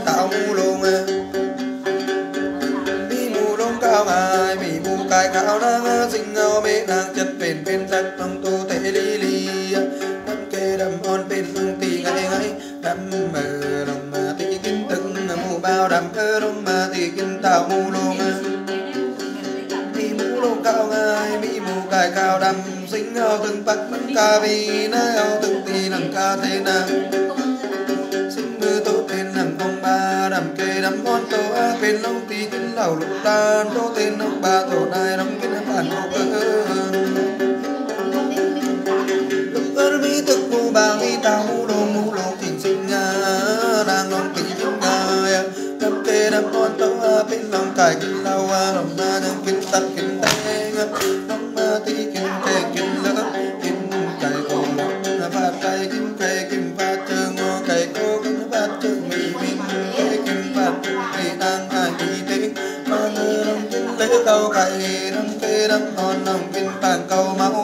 tạo mu luôn mi mu luôn cao ngài mi mu cài cao đang sinh ngao mê nàng chất bên sắc trong tu thể li li đâm kê đâm on bên phương tì ngay ngay đâm mờ đồng mà tì kinh từng mu bao đâm cơ đồng mà tì kinh tạo mu luôn mi mu luôn cao ngài mi mu cài cao đâm sinh ngao từng bắc nâng ca vi na từng tì nâng ca thế na sinh mưa tốt tên nằm công ba đầm kê đầm con tô a bên long tì kinh lầu lục đan tô tên ông ba tổ nai đầm kinh bản ô cơ lục cơ mi tức mu ba mi tao mu lô thỉnh sinh đang long tì kinh ngài đầm kê đầm con tô a bên long cài kinh lầu a đồng na đầm kinh tắc kinh teng long ma tì kinh kê kinh lỡ kinh cài cổ phát cài kinh kê kinh phát trường cài cô kinh phát trường mi min kê kinh phát trường mi đang ai đi thế mà người đồng kinh lễ câu cài đâm kê đâm con đồng kinh bàn câu máu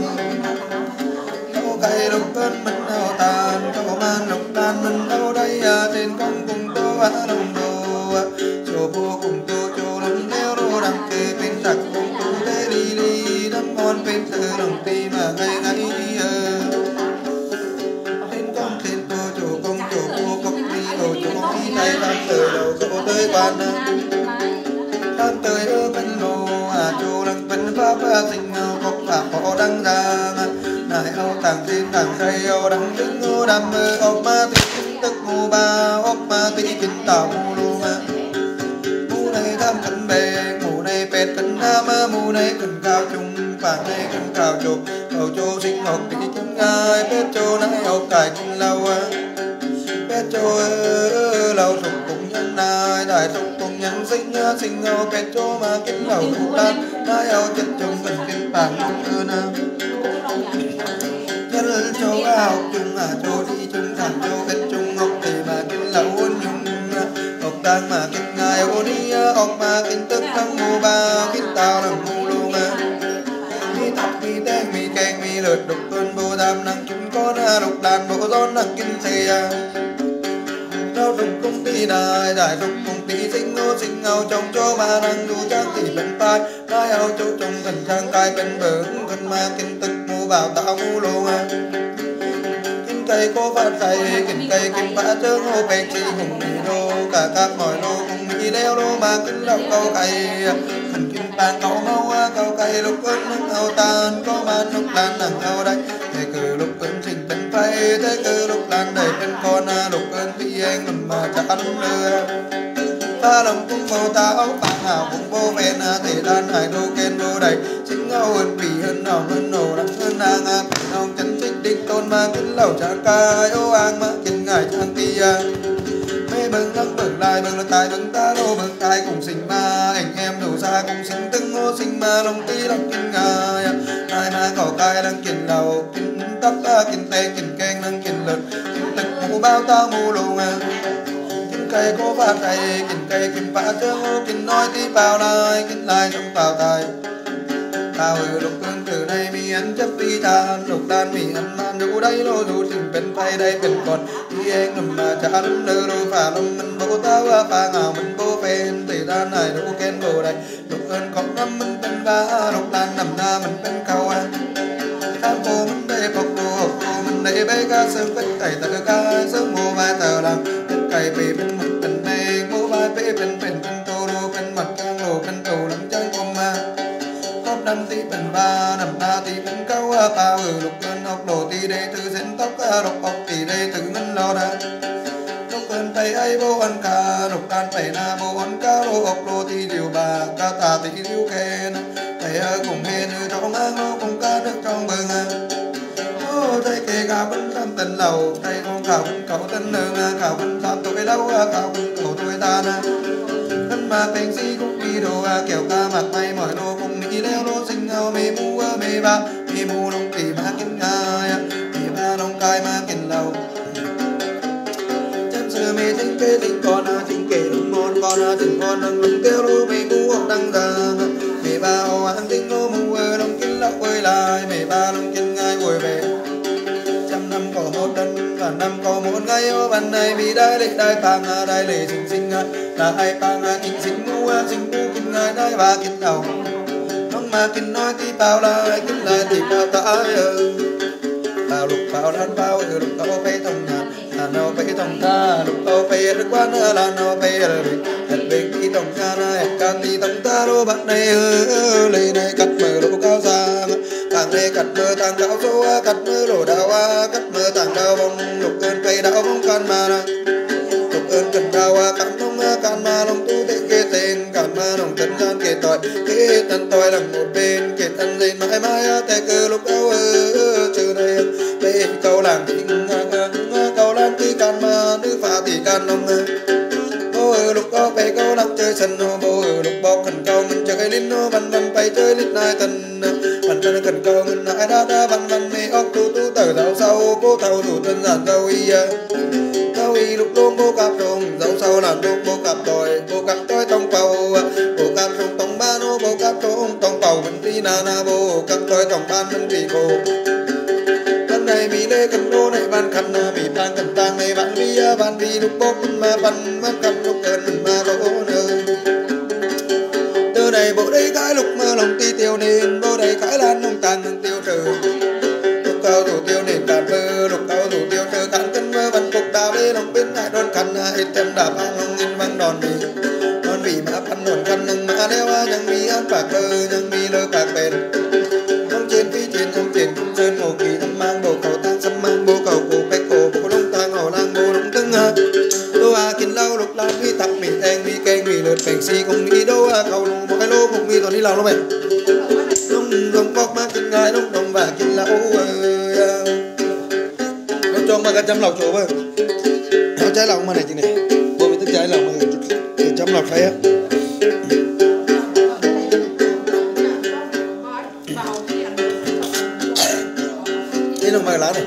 câu cài lục cơn mình ao tàn câu man lục tàn mình đâu đây trên con cùng tô đồng đồ chùa vua cùng tô chùa đồng neo đô đầm kê bên đặc cùng tu thế đi đi đâm con bên từ đồng ti mà ngay ngay trên con trên tô chùa công chùa vua cốc đi đồ chùa đi tay tam từ đầu chỗ tới quan tam tới ở bên lô chùa đăng bên pháp sinh cốc pháp họ đăng ra nài âu tàng trên tàng cây âu đăng đứng âu đam mơ ốc ma tí kinh tức mù ba ốc ma tí kinh tạo mù lù mù này tham cân bề mù này pet cân nam mù này cân cao trung vàng này cân cao chục cầu châu sinh học tí kinh ngai pet châu này ốc cài kinh lâu pet châu lâu sục cùng nhân nai đại sục cùng nhân sinh âu pet châu mà kinh lâu lục đan nai âu chất chung mình kinh vàng chung ư na nhân châu áo chung châu đi chung thằng châu kết chung ngọc thì mà kinh lâu ôn nhung ngọc đang mà kinh ngài ô đi ốc mà kinh tức thăng mù ba kinh tao đằng mù luôn mi tóc mi đen mi keng mi lượt đục cơn vô đam năng chúng con đục đàn bộ giòn năng kinh xe rau rụng công ty đại đại rụng công ty sinh ngao trong cho ba năng du trang thì bên tai nai áo châu trong thần trang cai bên bờ gần ma kinh tức mù bảo tạo mù luôn kinh cây cô phát cây kinh cây kinh phá trơn hô bè chi hùng mì đô cả các mọi lô cùng mì leo đô mà kinh lọc câu cây thần kinh bàn câu mau câu cây lúc ơn nâng ao tan có ban lúc lan nặng ao đây thế cử lúc ơn trình bên phay thế cử lúc lan đầy bên con lúc ơn thì anh làm mà trả đúng lừa ta lòng cung vô ta áo bạc hào cùng vô ven thể đan hải đô kên vô đầy chính ngao hơn vì hơn nòng hơn nổ đắng hơn nàng nòng chân trích đích tôn mà kính lẩu trả ca ô ang mà kính ngài trang ti mê bừng nắng bừng lại bừng tài bừng ta lô bừng tài cùng sinh ma anh em đủ xa cùng sinh từng ngô sinh ma lòng ti lòng kính ngài ai mà cỏ cài đang kính lẩu kính tóc kính tê kính keng đang kính lật kính tực mù bao ta mù lù cây cô phát cây kinh phá chớ kinh nói tí bao lai kinh lai trong bao tài tao ở lục cơn từ đây mi ăn chấp đi than lục đan mi ăn man đủ đây lô đủ trình bên tay đây bên còn đi anh ngầm mà trả lắm nơ lô phà lông mình bố tao phà ngào mình bố phèn thì đan này đủ kén bồ đây lục cơn có năm mình bên ba lục đan nằm na mình bên cao tham cô mình đây phục đồ mình đây bé ca sơn vết tay tờ ca sớm mua vai tờ làm cây bì bên mặt tình này mua vai bê bên tô đô bên mặt trang lô bên tù lắm chân cùng mà khóc đâm tí bên ba nằm ba tí bên cao bao lục cơn học đồ tí đây từ diễn tóc lục học tí đây từ ngân lo đa lục cơn tay ai vô ăn ca lục đan phải na vô ăn ca lô học đồ tí điều bà ca tà tí điều khen thầy cùng hên trong ngang lô cùng ca nước trong bừng thấy kê cao vẫn tham tình lầu thấy con khảo vẫn cậu tên nương khảo vẫn tham tôi đâu khảo vẫn cậu tôi ta thân mà bèn si cũng đi đồ kẹo ca mặt may mỏi đồ cùng đi leo lô sinh ngao mê mu lông tỉ mà kinh ngài tỉ ba lông cai mà kinh lầu chém sơ mê tính kê tính con tính kê đúng ngon con tính con nâng lông kêu lô mê mu học đăng ra mê ba ô ăn tính lô mu lông kinh lọc ơi lại mê ba lông kinh ngài ngồi về trăm năm có một lần ngàn năm có muốn ngay ô ban này vì đại lệ sinh sinh là ai pang kinh sinh mu kinh ngài đại và kinh đầu nông mà kinh nói thì bao lại kinh lại thì bao ta bao lục bao lan bao lục tao phải thông là nào phải thông ta lục tao phải được quan là nào phải được bên đi thông ta này càng đi thông ta lô bạn này lấy này cắt mở lô cao sang càng đây cắt mơ tàng cao số cắt mơ lô đào cắt mơ tàng đào bông lục cơn cây đào bông can mà lục cơn cần đào can bông can mà lòng tu thế kê tên can mà lòng tân gian kê tân tội làm một bên kê tân lên mãi mãi thế cơ lục cao trừ đây đây câu làm tình câu làm tí can mà nữ pha thì can nông ô lục có bay câu lắc chơi sân bố lục bọc cần câu mình chơi linh nó văn văn bay chơi linh nai tân văn văn cần câu mình nai đa văn văn mê ốc tu tờ dạo sau bố thầu thủ tân giản câu y lục đôm bố cạp rồng dạo sau làm đôm bố cạp tôi tông bầu bố cạp rồng tông ba nô bố cạp rồng tông bầu mình đi na bố cạp tôi tông ban mình đi cô này bị lê cần đô này ban khăn bị ban cần tang này ban vi lúc bốc mà ban khăn lúc cơn mình mà lỗ nơi từ này bộ đây cái lục mơ lòng ti tiêu nên bộ đây cái lan nông tàn tiêu trừ lục cao thủ tiêu nên càn mơ lục cao thủ tiêu trừ càn cân mơ văn cục đào lê lòng bên lại đòn khăn hết tem đạp ăn lòng in văng đòn vì mà pan đòn khăn nâng mà đeo nhang mi ăn bạc lơ bạc bền trên phi trên cung sơn hồ kỳ thăm mang đồ cầu tang xăm mang bố cầu cổ bách cổ bố lông tang hò lang bố lông tưng đô kinh lâu lục lan mi tặng mi teng mi keng mi lượt bèn si không mi đô cầu lùng một cái lô một mi toàn đi lào lô bèn lông bóc má kinh ngai lông đồng và kinh lâu nó cho mà cái chấm lọc chỗ bơ nó trái lòng mà này chị này bố mới tức trái lòng mà chấm lọc phải á lông mày lá này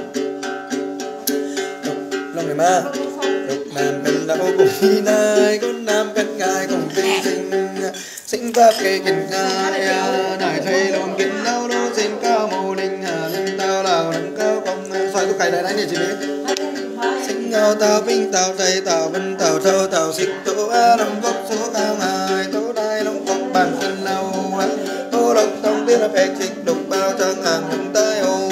lông này mà lục nam bên lão cùng đi nay con nam bên ngài cùng sinh pháp cây kinh ngài đại thầy lông kinh lão đô xin cao màu linh linh tao lào nâng cao công xoay tôi cày lại đánh gì chị biết sinh ngao tao vinh tao tây tao vân tao thâu tao xích tổ lòng gốc số cao ngài tố đai lông gốc bằng kinh lâu tô lộc tông biết là phép xích đục bao trang hàng nâng tay ôm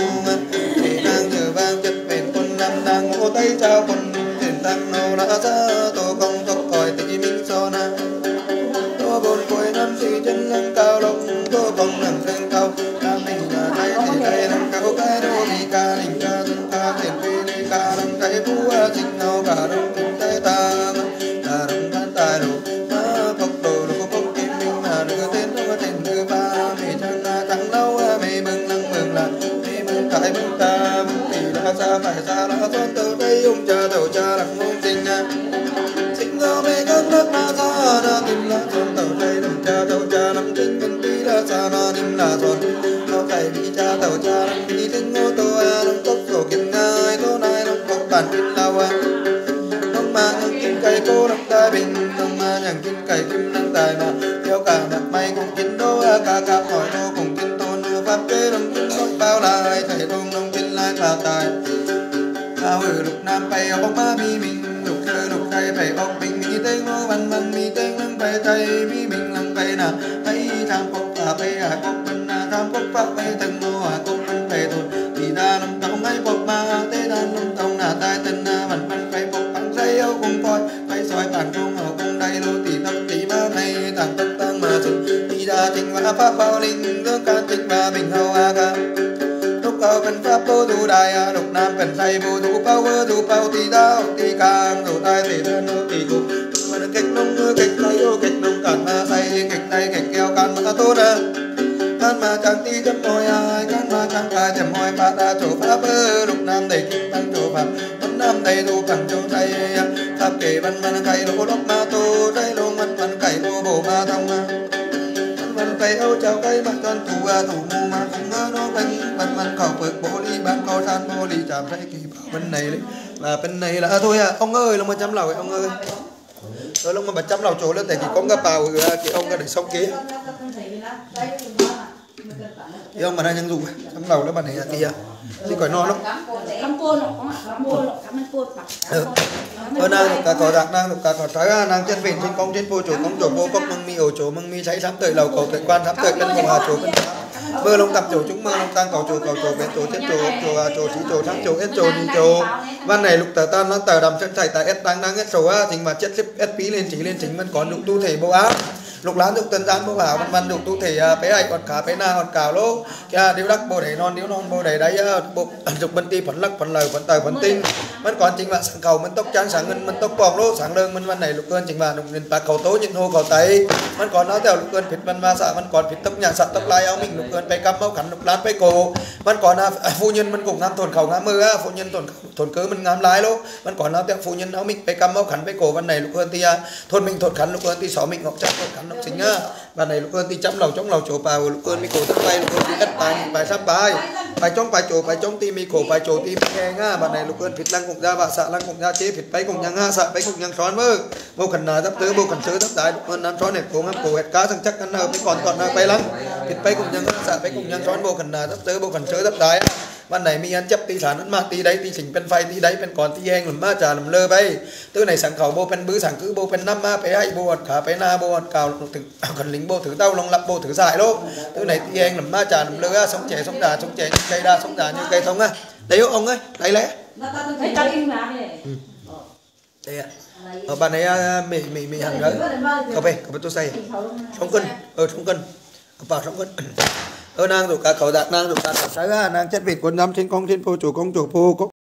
ô tay trao con tiền tăng nô đã ra tô công tóc còi tị minh so na tô bồn cối năm xì chân nâng cao lông tô công nâng lên cao nam mình nhà tay thì tay nâng cao cái đô đi ca đình ca dân ca tiền phi đi ca nâng cái phú sinh nào cả đông kinh tay ta đông tan tài đồ phốc đồ đồ phốc kim minh mà đưa tên nó có tên thứ ba mày chẳng lâu mày mừng là mày mừng cái mừng ta mừng tỷ là xa phải xa là son từ đây ông cha tàu cha làm ngôn sinh ra mẹ các nước na xa na tim là son tàu đây ông cha tàu cha làm kinh kinh tí là xa na tim là son nó phải bị cha tàu cha làm đi tính ô tô làm tốc sổ kinh ngay tô này làm cốc bản kinh lao nông mà nhang kinh cây cô làm tai bình nông mà nhang kinh cây kim năng tài mà theo cả mặt mày cùng kinh đô cả hỏi đô cùng kinh tôn pháp kế đồng kinh nói bao lại thầy tôn nông kinh lai thà tài lục nam bay bóng má mi mình lục khai bay bóng mình mi tên nó văn mi tên lăng bay tay mi mình lăng bay nà thấy tham cốc bay cốc bên tham cốc pháp bay thân nô cốc bên bay thôn thì ta lâm tông ấy bọc ma tế đan lâm tông nà tai tên văn bay bọc bằng dây âu cùng coi bay soi bản công ở công đây lô tỷ năm tỷ ba này tàng tất tăng mà dừng thì ta tình và pháp bao linh nước can tình và bình hậu ca cao cần pháp bố tu đại lục nam cần say bố tu bao tì đao tì càng đồ tai tì thân ô tì cụ mà được cách nông cách tay ô cách nông cản mà say cách tay cách keo can mà tốt can mà chẳng ti chấm môi ai can mà chẳng ca chấm môi ba ta chỗ pháp lục nam đầy kinh tăng chỗ pháp vẫn nam đầy tu càng chỗ tay pháp kể văn cây lô lốc ma tô tay lô văn cây lô bổ ma thông văn cây âu chào cây mặt con thủ mù mà không nó văn khẩu phật bố ly ban câu than bố ly chạm say kỳ bảo bên này đấy và bên này là thôi ông ơi lòng mà chấm lầu ông ơi rồi lòng mà chấm lầu chỗ lên tại chỉ có cái bào kì ông cái để xong kia yêu mà đang nhân dụng trong đầu nó bạn này kìa thì khỏi no lắm nàng cả cỏ đặc nàng cả cỏ trái nàng chân vịn trên công trên vô chỗ công chỗ vô cốc măng mi ổ chỗ măng mi cháy sám tơi lầu cầu tơi quan sám tơi cân mùng hà chỗ cân mơ lông tập chỗ chúng mơ lông tăng cầu chỗ bên chỗ chết chỗ chỉ chỗ thắng chỗ hết chỗ đi chỗ văn này lục tờ tan nó tờ đầm chân chạy tại s đang hết số á chính mà chất xếp s phí lên chỉ lên chính vẫn còn dụng tu thể bộ áp lục lán dục tân gian bộ hảo văn dục tu thể bé ai còn cả bé na còn cào lô kia điếu đắc bộ để non điếu non bộ để đấy bộ dục bên ti phấn lắc phấn lời phấn tờ phấn tinh vẫn còn chính là sáng cầu mình tốc trắng sáng ngân mình tốc bọc lô sáng lương mình văn này lục cơn chính là lục nền bạc cầu tố những hồ cầu tây vẫn còn nó theo lục cơn phết văn ma xạ vẫn còn phết tốc nhà xạ tốc lai áo mình lục cơn bay cắm áo khăn lục lán bay cổ vẫn còn phu nhân mình cùng ngắm thôn khẩu ngắm mưa phu nhân thôn cứ mình ngắm lái lô vẫn còn nó theo phu nhân áo mình bay cắm áo khăn bay cổ văn này lục cơn ti thôn mình thôn khăn lục cơn ti xó mình ngọc chắc thôn khăn lục chính và này lục cơn ti chấm lầu chỗ vào lục cơn mi cổ tóc bay lục cơn ti đất bài sắp bài trong ti mi cổ bài chỗ ti nghe nga và này lục cơn phết lăng cùng ra và xạ lăng cùng ra chế phết bay cùng nhang ha xạ bay cùng nhang xón mơ vô cần nào tấp tứ vô cần sớ tấp đại lục cơn nam xón này cổ ngắm cổ hệt cá sang chắc ăn mới còn bay lắm phết bay cùng nhang ha xạ bay cùng nhang xón vô cần nào tấp tứ vô cần sớ tấp đạiวันไหนมีอันจับตีสารนั้นมาตีได้ตีสิงเป็นไฟตีได้เป็นก่อนตีแห้งหรือมาจ่าหรือเลอไปตื้อไหนสังเขาโบเป็นบื้อสังคือโบเป็นน้ำมาไปให้โบดขาไปนาโบดกาวถึงขันลิงโบถือเต้าลงรับโบถือสายโลกตื้อไหนตีแห้งหรือมาจ่าหรือเลอsống trẻ sống đà sống trẻ như cây đa sống đà như cây thông á đấy ông ơi đấy lẽ đây ạ ở bàn này mì hàng đấy cà phê tôi xay sống cân vào sống cân nàng rồi cả khẩu đạt nàng rồi cả trái nàng chất vịt quân năm trên công trên phô chủ công chủ phô